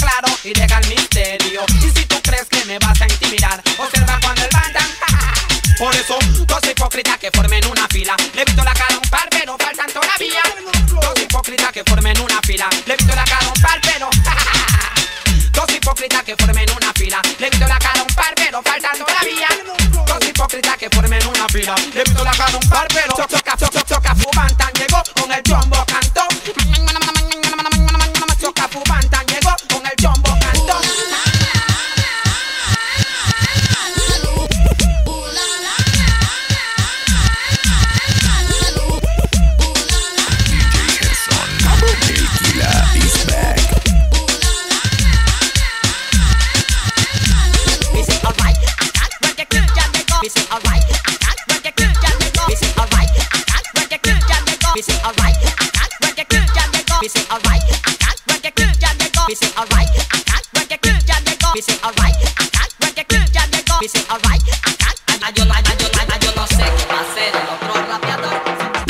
claro y deja el misterio. Y si tú crees que me vas a intimidar, observa cuando el bandan. Por eso, dos hipócritas que formen una fila. Le he visto la cara a un par, pero faltan todavía. Dos hipócritas que formen una fila. Le he visto la cara a un par, pero dos hipócritas que formen una fila. Le he visto la cara a un par, pero faltan todavía. Dos hipócritas que formen una fila. Le he visto la cara a un par, pero choca Fubantan llegó con el jumbo cantó. Choca Fubantan llegó con el jumbo cantó. Yo no sé qué va a hacer el otro rapeador.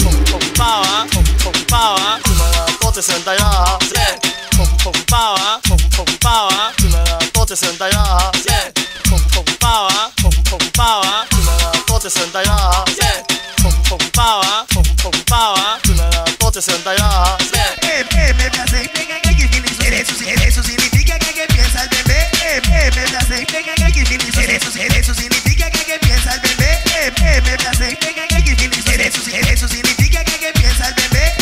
Te senta ya, pompaba, tú me das pote senta ya, pompaba, te senta ya, pompaba, tú me das pote senta ya. Eso significa que piensa el bebé. Eso significa que piensa el bebé. Eso significa que piensa el bebé.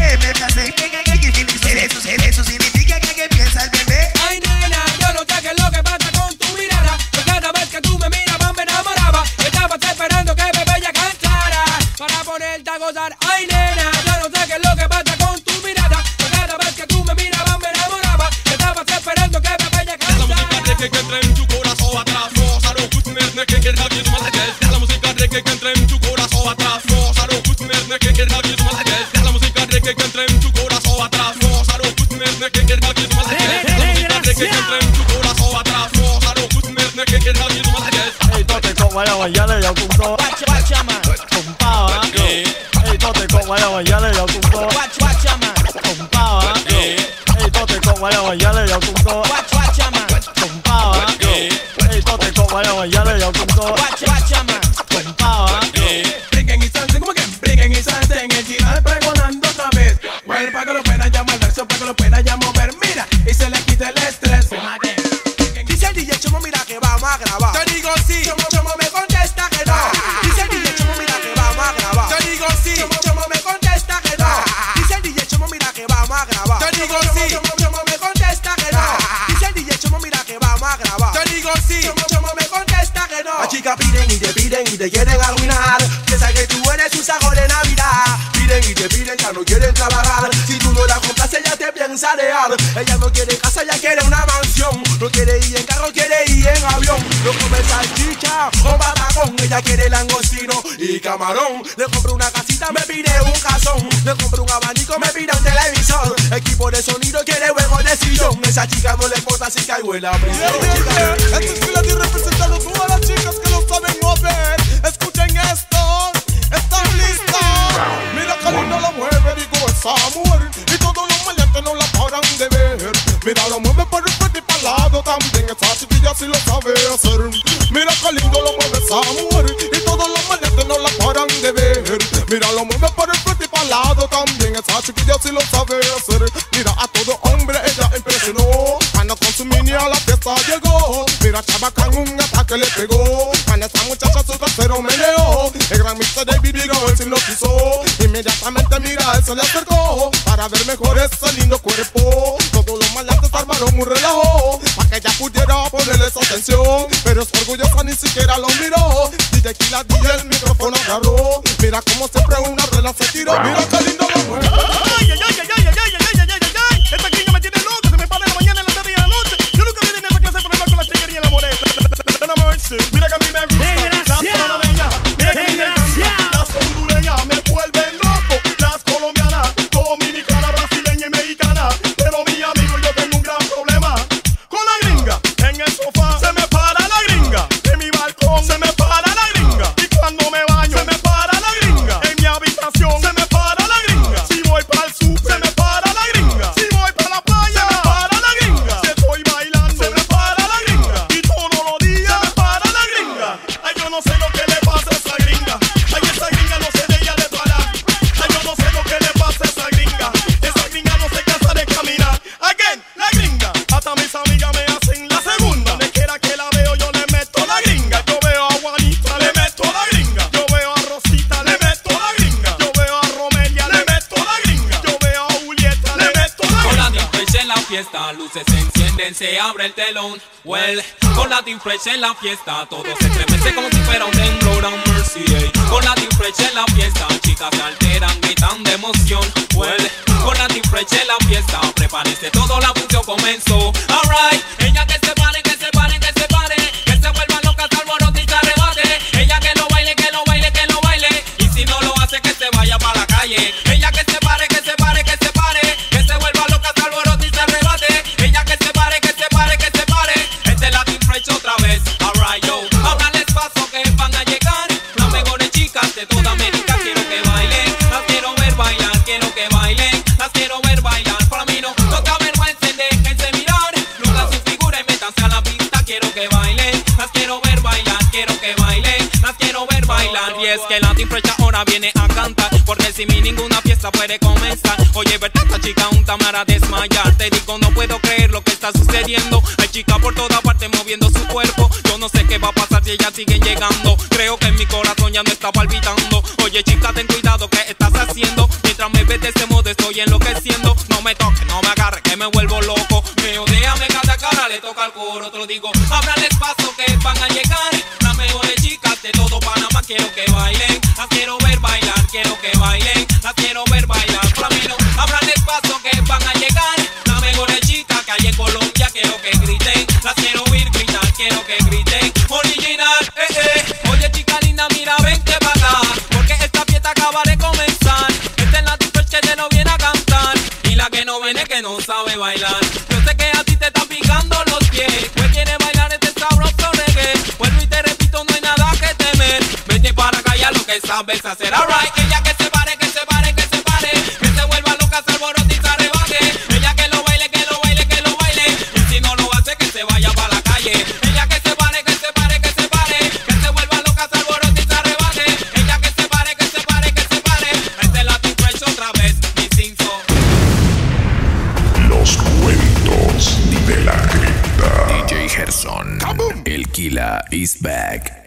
Eso significa que piensa el bebé. Ay nena, yo no sé qué es lo que pasa con tu mirada, pues cada vez que tú me mirabas me enamoraba. Estabas esperando que bebé ya cantara para ponerte a gozar. Ay nena, yo no sé qué es lo que pasa con tu mirada, pues cada vez que tú me mirabas me enamoraba. Estabas esperando que bebé ya cantara. La música reggae que entra en tu corazón atrás. Rosa no gustner que nadie es más allá. La música reggae que entra en tu corazón atrás. Rosa no gustner que nadie es más allá. La música reggae que entra en tu corazón atrás. Rosa no gustner que nadie es más allá. La música reggae que entra en tu corazón atrás. Rosa no gustner que nadie es más allá. Hey, tote con vaya guayale ya punto. Pompaba. Hey, tote con vaya guayale ya punto. Pompaba. Hey, tote con vaya guayale ya punto. Pompaba. Hey, tote con vaya guayale ya punto. Pompaba. Brinquen y salten como que brinquen y salten. El tirar pregonando otra vez. Bueno, para que lo puedan llamar verso, para que lo puedan ya mover. Mira, y se le quita el estrés. Dice el DJ Chomo, mira que vamos a grabar. Te digo sí, Chomo me contesta que no. Dice el DJ Chomo, mira que vamos a grabar. te digo sí, Chomo me contesta que no. Dice el DJ Chomo, mira que vamos a grabar. te digo sí, Chomo me contesta que no. Dice el DJ Chomo, mira que vamos a grabar. te digo sí. Chomo me contesta que no. Las chicas piden y te quieren arruinar. Piensa que tú eres un saco de Navidad. Piden y te piden, ya no quieren trabajar. Si tú no la compras, ella te piensa dejar. Ella no quiere casa, ella quiere una mansión. No quiere ir en carro, quiere ir en avión. No come salchicha o patacón. Ella quiere langostino y camarón. Le compro una casita, me pide un casón. Le compro un abanico, me pide un televisor. Equipo de sonido, quiere juego de sillón. Esa chica no le importa si caigo en la prisión. Esto es Filat y representando todas las chicas que lo saben mover. Escuchen esto, están listas. Mira que lindo lo mueve, digo esa mujer. Y todos los maleantes no la paran de ver. Mira lo mueve por el frente y para el lado también. Esa chiquilla sí lo sabe hacer. Mira que lindo lo mueve esa mujer. Y todos los maleantes no la paran de ver. Mira lo mueve por el frente y para el lado también. Esa chiquilla sí lo sabe hacer. Mira a todo hombre ella impresionó. Cuando con su mini a la fiesta llegó. Mira Chabacán un ataque le pegó. Cuando esta muchacha su trasero meneó. El gran Mr. David Vigor sí lo quiso. Inmediatamente mira él se le acercó. Para ver mejor ese lindo cuerpo. Todos los maleantes armaron un relajo. Para que ella pudiera ponerle su atención. Pero es orgullosa ni siquiera lo miró. DJ Kila DJ el micrófono agarró. Mira como siempre una rueda se tiró. Mira qué lindo lo mueve. Ay, ay, ay, ay, ay, ay, ay, ay, ay, ay. Esta niña me tiene loco, se me para en la mañana, en la tarde y en la noche. Yo nunca vi en esa clase de problemas con la chiquería y la moreta. No me mercy. Mira que a mí me gusta. Las panameñas, mira que a mí me gusta. Las hondureñas me vuelven loco. Las colombianas, dominicana, brasileña y mexicana. Pero mi amigo, yo tengo un gran problema con la gringa. En el sofá se me para la gringa. En mi balcón se me para la gringa. Y cuando me baño se me para la gringa. En mi habitación se me para la gringa. encienden, se abre el telón. Well, con Latin Fresh en la fiesta, todo se estremece como si fuera un temblor, and mercy, ey. Con Latin Fresh en la fiesta, chicas se alteran, gritan de emoción. Well, con Latin Fresh en la fiesta, prepárese, todo la función comenzó. Alright, ella que se pare, que se pare, que se pare, que se vuelva loca, se alborote y se arrebate. Ella que lo baile, que lo baile, que lo baile, y si no lo hace, que se vaya para la calle. Ella que se pare, que se pare, que se pare, que se vuelva loca, se alborote y se arrebate. Ella que se pare, que se pare, que se pare. Este Latin Fresh otra vez. Alright, yo, háblales paso que van a llegar las mejores chicas de toda América. Quiero que bailen, las quiero ver bailar, quiero que bailen, las quiero ver bailar. Para mí no toca vergüenza, déjense mirar, nunca su figura y métanse a la pista. Quiero que bailen, las quiero ver bailar, quiero que bailen, las quiero ver bailar. Y es que Latin Fresh ahora viene a cantar, porque sin mí ninguna fiesta puede comenzar. Oye, verdad, esta chica un tamara desmayar. Te digo, no puedo creer lo que está sucediendo. Hay chicas por toda parte moviendo su cuerpo. Yo no sé qué va a pasar si ellas siguen llegando. Creo que en mi corazón ya no está palpitando. Oye, chica, ten cuidado, ¿qué estás haciendo? Mientras me ves de ese modo estoy enloqueciendo. No me toques, no me agarres, que me vuelvo loco. Me odea, me canta cara, le toca al coro. Te lo digo, ábrales paso que van a llegar las mejores chicas de todo Panamá. Quiero que bailen, las quiero ver bailar, quiero que bailen, las quiero ver bailar. Para mí no, ábrales paso que van a llegar las mejores chicas que hay en Colombia. Quiero que griten, las quiero oír gritar, quiero que griten. Original, Oye, chica linda, mira, vente para acá, porque esta fiesta acaba de comenzar. Esta es la Latin que te lo viene a cantar, y la que no viene que no sabe bailar. Yo sé que a ti te están picando los pies, pues quieres bailar este sabroso reggae. Vuelvo y te repito, no hay nada que temer. Vete para acá, ya lo que sabes hacer. Alright, ella que se pare, que se pare, que se pare, que se vuelva loca, se alborote y se arrebate. Ella que lo baile, que lo baile, que lo baile, y si no lo hace, que se vaya para la calle. Ella que se pare, que se pare, que se pare, que se vuelva loca, se alborote y se arrebate. Ella que se pare, que se pare, que se pare. Este es Latin Fresh otra vez, mi cinzo. Los cuentos de la cripta. DJ Gerson, el Killa is back.